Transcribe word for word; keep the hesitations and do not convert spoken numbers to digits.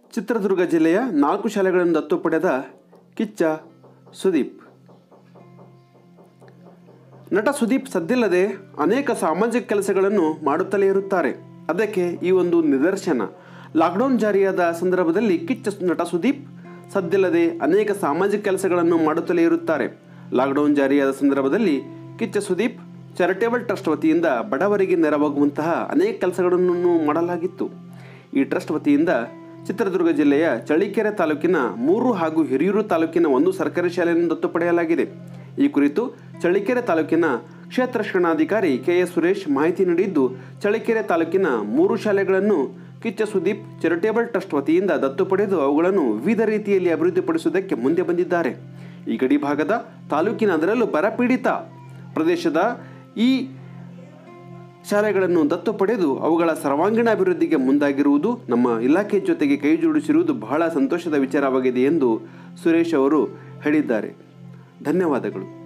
ಚಿತ್ರದುರ್ಗ ಜಿಲ್ಲೆಯ ನಾಲ್ಕು ಶಾಲೆಗಳನ್ನು ದತ್ತು ಪಡೆದ ಕಿಚ್ಚ ಸುದೀಪ್. ನಟ ಸುದೀಪ್ ಸದ್ದಿಲ್ಲದೆ ಅನೇಕ ಸಾಮಾಜಿಕ ಕೆಲಸಗಳನ್ನು ಮಾಡುತ್ತಲೇ ಇರುತ್ತಾರೆ. ಅದಕ್ಕೆ ಈ ಒಂದು ನಿದರ್ಶನ. ಲಾಕ್ಡೌನ್ ಜಾರಿಯಾದ ಸಂದರ್ಭದಲ್ಲಿ ಕಿಚ್ಚ ನಟ ಸುದೀಪ್ ಸದ್ದಿಲ್ಲದೆ ಅನೇಕ ಸಾಮಾಜಿಕ ಕೆಲಸಗಳನ್ನು ಮಾಡುತ್ತಲೇ ಇರುತ್ತಾರೆ. ಲಾಕ್ಡೌನ್ ಜಾರಿಯಾದ ಸಂದರ್ಭದಲ್ಲಿ ಕಿಚ್ಚ ಸುದೀಪ್ ಚಾರಿಟೇಬಲ್ ಟ್ರಸ್ಟ್ ವತಿಯಿಂದ ಬಡವರಿಗೆ ನೆರವಾಗುವಂತಹ ಅನೇಕ ಕೆಲಸಗಳನ್ನು ಮಾಡಲಾಗಿತ್ತು. ಈ ಟ್ರಸ್ಟ್ ವತಿಯಿಂದ ಚಿತ್ರದುರ್ಗ ಜಿಲ್ಲೆಯ ಚಳ್ಳಕೆರೆ ತಾಲೂಕಿನ ಮೂರು ಹಾಗೂ ಹಿರಿಯೂರು ತಾಲೂಕಿನ ಒಂದು ಸರ್ಕಾರಿ ಶಾಲೆಯನ್ನು ದತ್ತು ಪಡೆಯಲಾಗಿದೆ. ಈ ಕುರಿತು ಚಳ್ಳಕೆರೆ ತಾಲೂಕಿನ ಕ್ಷೇತ್ರ ಶಿಕ್ಷಣಾಧಿಕಾರಿ ಕೆ ಎಸ್ ಸುರೇಶ್ ಮಾಹಿತಿ ನೀಡಿದ್ದು, ಚಳ್ಳಕೆರೆ ತಾಲೂಕಿನ ಮೂರು ಶಾಲೆಗಳನ್ನು ಕಿಚ್ಚ ಸುದೀಪ್ ಚಾರಿಟೇಬಲ್ ಟ್ರಸ್ಟ್ ವತಿಯಿಂದ ದತ್ತು ಪಡೆದು ಅವುಗಳನ್ನು ವಿವಿಧ ರೀತಿಯಲ್ಲಿ ಅಭಿವೃದ್ಧಿಪಡಿಸುವುದಕ್ಕೆ ಮುಂದೆ ಬಂದಿದ್ದಾರೆ. ಈ ಗಡಿ ಭಾಗದ ತಾಲೂಕಿನ, ಅದರಲ್ಲೂ ಬರಪೀಡಿತ ಪ್ರದೇಶದ ಈ ಶಾಲೆಗಳನ್ನು ದತ್ತು ಪಡೆದು ಅವುಗಳ ಸರ್ವಾಂಗೀಣ ಅಭಿವೃದ್ಧಿಗೆ ಮುಂದಾಗಿರುವುದು ನಮ್ಮ ಇಲಾಖೆ ಜೊತೆಗೆ ಕೈ ಜೋಡಿಸಿರುವುದು ಬಹಳ ಸಂತೋಷದ ವಿಚಾರವಾಗಿದೆ ಎಂದು ಸುರೇಶ್ ಅವರು ಹೇಳಿದ್ದಾರೆ. ಧನ್ಯವಾದಗಳು.